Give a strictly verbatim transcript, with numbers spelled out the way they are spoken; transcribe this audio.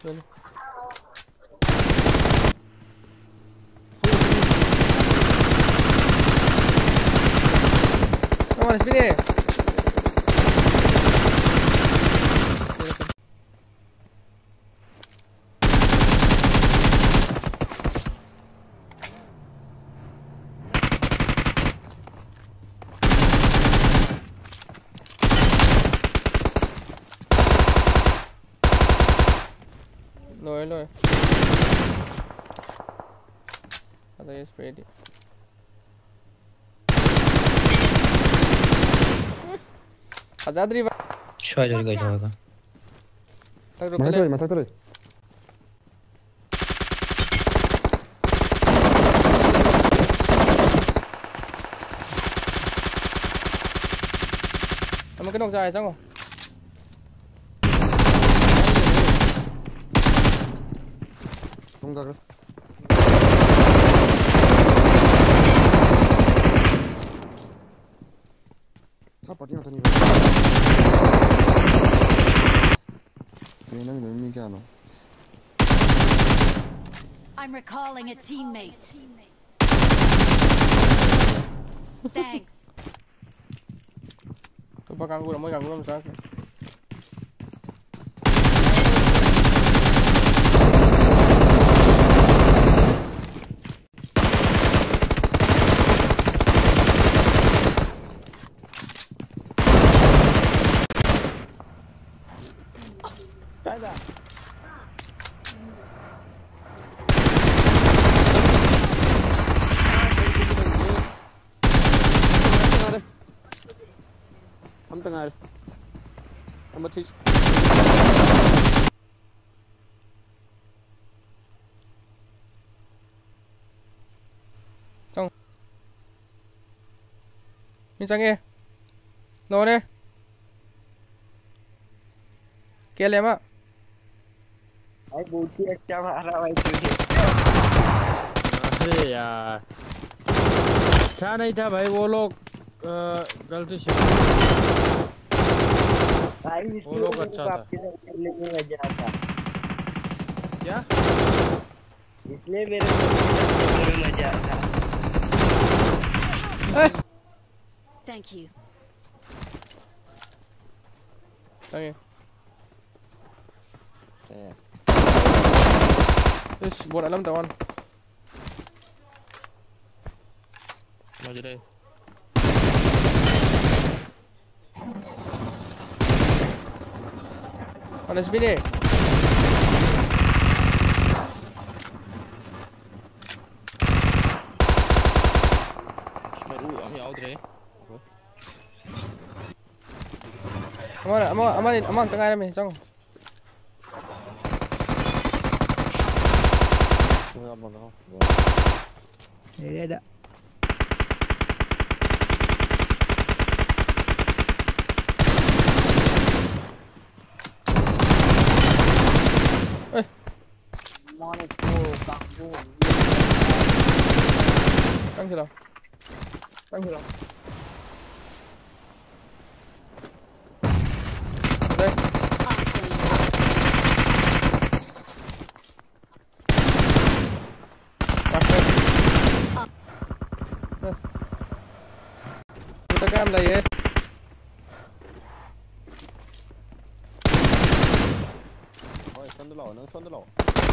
Really? Come on, speed it. Lower, lower. I thought you sprayed it. Azad riba. Shoy jari gaya hoga. Tak Mana tu? Mana tu? Kamu kena cari sang. Tunggu. Apa dia tadi? Ini nang ni क्या ना? I'm recalling a teammate. Thanks. Tu pa ganggu, mau ganggu macam apa? Ada. Am tengah. Am mati. Trong. Ni change. Lo ne. क्या ले माँ? भाई बहुत ही अच्छा मारा भाई तुझे। अरे यार, अच्छा नहीं था भाई वो लोग गलती से। भाई वो लोग अच्छा था। इसलिए मेरे मजा आता। क्या? इसलिए मेरे को मजा आता। Thank you. Okay. Ish, buat alam tawan. Maju deh. Mana S B D? Baru kami out deh. Aman, aman, aman, aman tengah ada ni, sang. Ini ada. Eh. Mana tu kampung? Tang sila. Tang sila. Đây. Kita kan dah ya. Oi, sân đó lẩu, nó sân đó lẩu.